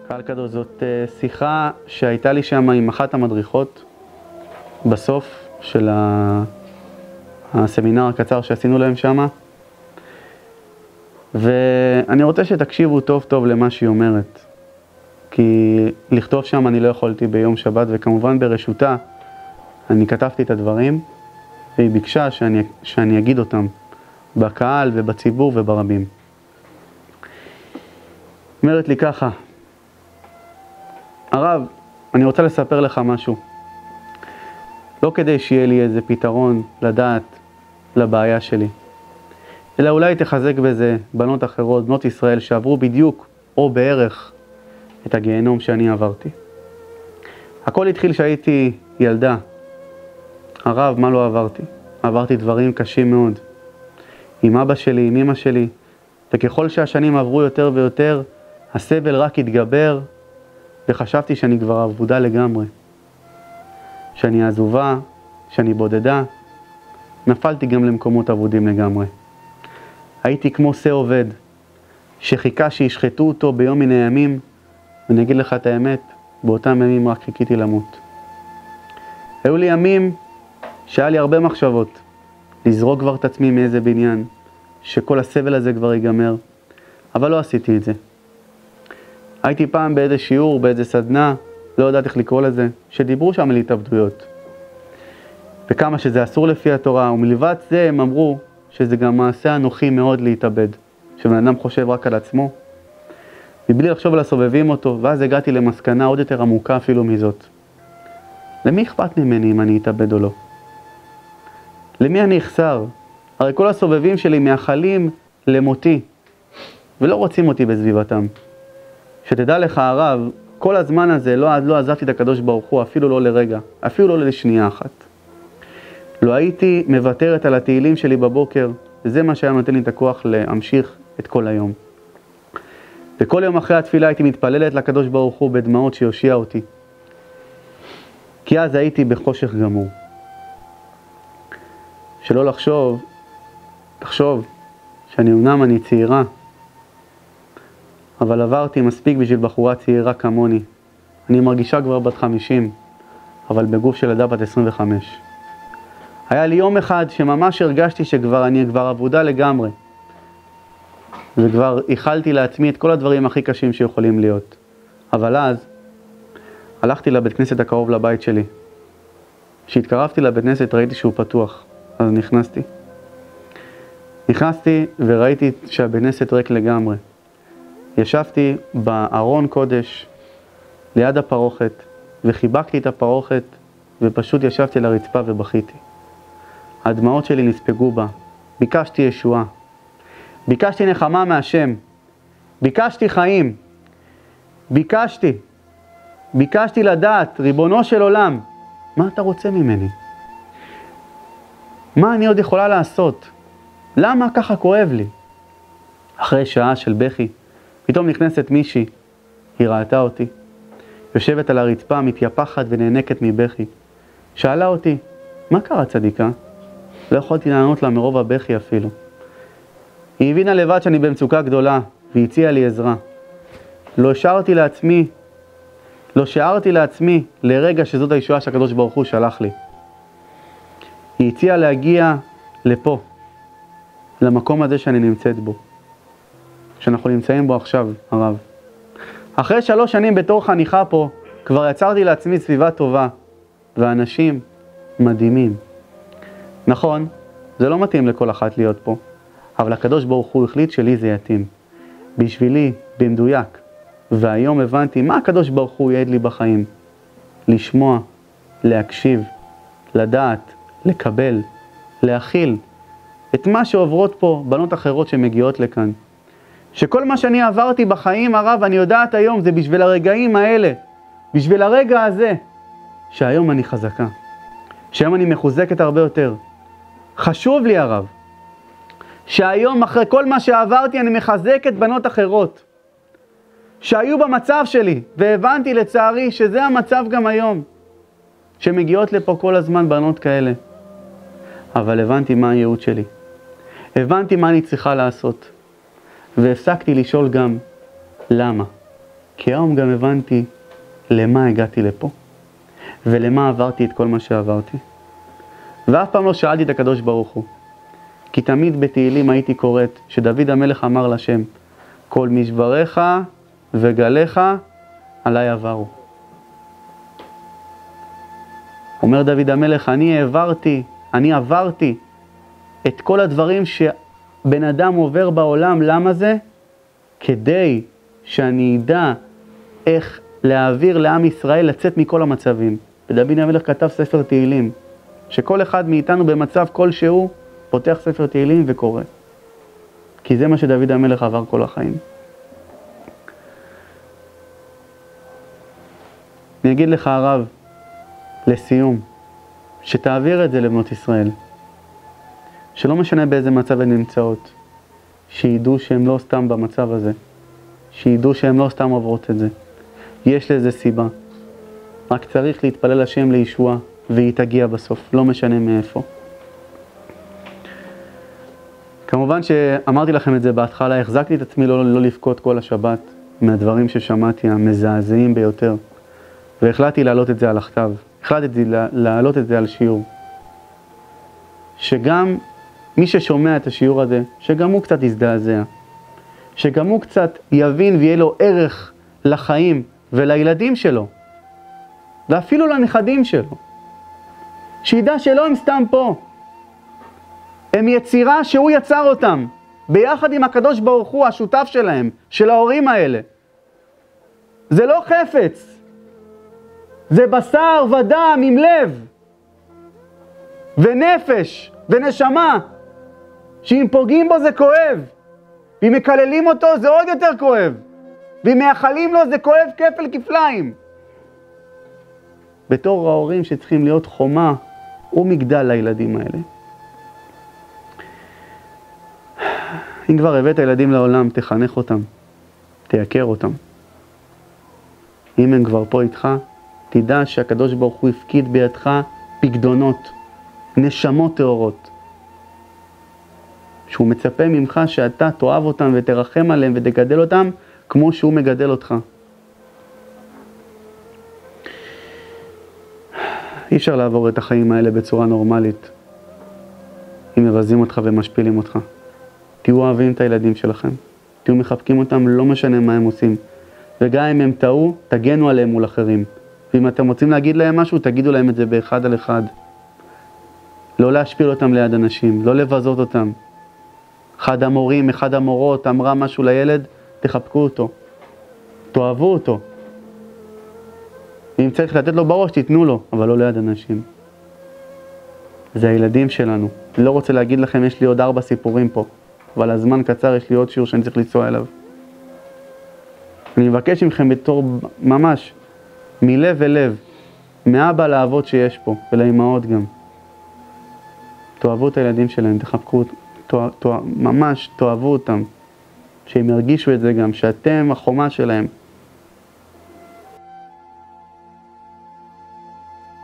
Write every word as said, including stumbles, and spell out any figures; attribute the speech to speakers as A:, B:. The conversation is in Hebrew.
A: קהל קדוש, זאת שיחה שהייתה לי שם עם אחת המדריכות בסוף של הסמינר הקצר שעשינו להם שם, ואני רוצה שתקשיבו טוב טוב למה שהיא אומרת, כי לכתוב שם אני לא יכולתי ביום שבת, וכמובן ברשותה אני כתבתי את הדברים, והיא ביקשה שאני, שאני אגיד אותם בקהל ובציבור וברבים. אומרת לי ככה: הרב, אני רוצה לספר לך משהו. לא כדי שיהיה לי איזה פתרון לדעת לבעיה שלי, אלא אולי תחזק בזה בנות אחרות, בנות ישראל שעברו בדיוק או בערך את הגיהנום שאני עברתי. הכל התחיל שהייתי ילדה. הרב, מה לא עברתי? עברתי דברים קשים מאוד. עם אבא שלי, עם אמא שלי, וככל שהשנים עברו יותר ויותר, הסבל רק התגבר, וחשבתי שאני כבר אבודה לגמרי. שאני עזובה, שאני בודדה. נפלתי גם למקומות אבודים לגמרי. הייתי כמו שא עובד, שחיכה שישחטו אותו ביום מן הימים, ואני אגיד לך את האמת, באותם ימים רק חיכיתי למות. היו לי ימים שהיה לי הרבה מחשבות, לזרוק כבר את עצמי מאיזה בניין, שכל הסבל הזה כבר ייגמר, אבל לא עשיתי את זה. הייתי פעם באיזה שיעור, באיזה סדנה, לא יודעת איך לקרוא לזה, שדיברו שם על התאבדויות. וכמה שזה אסור לפי התורה, ומלבד זה הם אמרו שזה גם מעשה אנוכי מאוד להתאבד, שבן אדם חושב רק על עצמו, מבלי לחשוב על הסובבים אותו, ואז הגעתי למסקנה עוד יותר עמוקה אפילו מזאת. למי אכפת ממני אם אני אתאבד או לא? למי אני אחסר? הרי כל הסובבים שלי מייחלים למותי, ולא רוצים אותי בסביבתם. שתדע לך הרב, כל הזמן הזה לא, לא עזבתי את הקדוש ברוך הוא, אפילו לא לרגע, אפילו לא לשנייה אחת. לא הייתי מוותרת על התהילים שלי בבוקר, וזה מה שהיה נותן לי את הכוח להמשיך את כל היום. וכל יום אחרי התפילה הייתי מתפללת לקדוש ברוך הוא בדמעות שיושיע אותי. כי אז הייתי בחושך גמור. שלא לחשוב, תחשוב שאני אמנם אני צעירה, אבל עברתי מספיק בשביל בחורה צעירה כמוני. אני מרגישה כבר בת חמישים, אבל בגוף של ילדה בת עשרים וחמש. היה לי יום אחד שממש הרגשתי שכבר אני כבר עבודה לגמרי. וכבר איחלתי לעצמי את כל הדברים הכי קשים שיכולים להיות. אבל אז הלכתי לבית כנסת הקרוב לבית שלי. כשהתקרבתי לבית כנסת ראיתי שהוא פתוח, אז נכנסתי. נכנסתי וראיתי שהבית כנסת ריק לגמרי. ישבתי בארון קודש ליד הפרוכת וחיבקתי את הפרוכת ופשוט ישבתי על הרצפה ובכיתי. הדמעות שלי נספגו בה. ביקשתי ישועה. ביקשתי נחמה מהשם. ביקשתי חיים. ביקשתי. ביקשתי לדעת, ריבונו של עולם, מה אתה רוצה ממני? מה אני עוד יכולה לעשות? למה ככה כואב לי? אחרי שעה של בכי, פתאום נכנסת מישהי, היא ראתה אותי, יושבת על הרצפה, מתייפחת ונאנקת מבכי. שאלה אותי, מה קרה צדיקה? לא יכולתי לענות לה מרוב הבכי אפילו. היא הבינה לבד שאני במצוקה גדולה, והיא הציעה לי עזרה. לא השארתי לעצמי, לא שערתי לעצמי לרגע שזאת הישועה שהקדוש ברוך הוא שלח לי. היא הציעה להגיע לפה, למקום הזה שאני נמצאת בו. שאנחנו נמצאים בו עכשיו, הרב. אחרי שלוש שנים בתור חניכה פה, כבר יצרתי לעצמי סביבה טובה, ואנשים מדהימים. נכון, זה לא מתאים לכל אחת להיות פה, אבל הקדוש ברוך הוא החליט שלי זה יתאים. בשבילי, במדויק. והיום הבנתי מה הקדוש ברוך הוא יעד לי בחיים. לשמוע, להקשיב, לדעת, לקבל, להכיל את מה שעוברות פה בנות אחרות שמגיעות לכאן. שכל מה שאני עברתי בחיים, הרב, אני יודעת היום, זה בשביל הרגעים האלה, בשביל הרגע הזה, שהיום אני חזקה, שהיום אני מחוזקת הרבה יותר. חשוב לי, הרב, שהיום אחרי כל מה שעברתי אני מחזקת בנות אחרות, שהיו במצב שלי, והבנתי לצערי שזה המצב גם היום, שמגיעות לפה כל הזמן בנות כאלה. אבל הבנתי מה הייעוד שלי, הבנתי מה אני צריכה לעשות, והפסקתי לשאול גם למה. כי היום גם הבנתי למה הגעתי לפה, ולמה עברתי את כל מה שעברתי. ואף פעם לא שאלתי את הקדוש ברוך הוא, כי תמיד בתהילים הייתי קוראת, שדוד המלך אמר לשם, כל משבריך וגליך עליי עברו. אומר דוד המלך, אני העברתי, אני עברתי את כל הדברים שבן אדם עובר בעולם. למה זה? כדי שאני אדע איך להעביר לעם ישראל לצאת מכל המצבים. ודוד המלך כתב ספר תהילים, שכל אחד מאיתנו במצב כלשהו פותח ספר תהילים וקורא. כי זה מה שדוד המלך עבר כל החיים. אני אגיד לך הרב, לסיום, שתעביר את זה לבנות ישראל. שלא משנה באיזה מצב הן נמצאות, שידעו שהם לא סתם במצב הזה, שידעו שהם לא סתם עוברות את זה. יש לזה סיבה. רק צריך להתפלל השם לישועה, והיא תגיע בסוף, לא משנה מאיפה. כמובן שאמרתי לכם את זה בהתחלה, החזקתי את עצמי לא, לא לבכות כל השבת, מהדברים ששמעתי, המזעזעים ביותר. והחלטתי להעלות את זה על הכתב, החלטתי להעלות את זה על שיעור. שגם מי ששומע את השיעור הזה, שגם הוא קצת יזדעזע, שגם הוא קצת יבין ויהיה לו ערך לחיים ולילדים שלו, ואפילו לנכדים שלו. שידע שלא הם סתם פה, הם יצירה שהוא יצר אותם, ביחד עם הקדוש ברוך הוא, השותף שלהם, של ההורים האלה. זה לא חפץ, זה בשר ודם עם לב, ונפש, ונשמה, שאם פוגעים בו זה כואב, ואם מקללים אותו זה עוד יותר כואב, ואם מייחלים לו זה כואב כפל כפליים. בתור ההורים שצריכים להיות חומה ומגדל לילדים האלה. אם כבר הבאת ילדים לעולם, תחנך אותם, תייקר אותם. אם הם כבר פה איתך, תדע שהקדוש ברוך הוא הפקיד בידך פקדונות, נשמות טהורות. שהוא מצפה ממך שאתה תאהב אותם ותרחם עליהם ותגדל אותם כמו שהוא מגדל אותך. אי אפשר לעבור את החיים האלה בצורה נורמלית, אם מבזים אותך ומשפילים אותך. תהיו אוהבים את הילדים שלכם, תהיו מחבקים אותם, לא משנה מה הם עושים. וגם אם הם טעו, תגנו עליהם מול אחרים. ואם אתם רוצים להגיד להם משהו, תגידו להם את זה באחד על אחד. לא להשפיל אותם ליד אנשים, לא לבזות אותם. אחד המורים, אחד המורות אמרה משהו לילד, תחבקו אותו, תאהבו אותו. אם צריך לתת לו בראש, תיתנו לו, אבל לא ליד אנשים. זה הילדים שלנו. אני לא רוצה להגיד לכם, יש לי עוד ארבע סיפורים פה, אבל הזמן קצר, יש לי עוד שיעור שאני צריך לנסוע אליו. אני מבקש מכם בתור ממש, מלב ולב, מאבא לאבות שיש פה, ולאמהות גם. תאהבו את הילדים שלהם, תחבקו, תאהב, תאהב, ממש תאהבו אותם, שהם ירגישו את זה גם, שאתם החומה שלהם.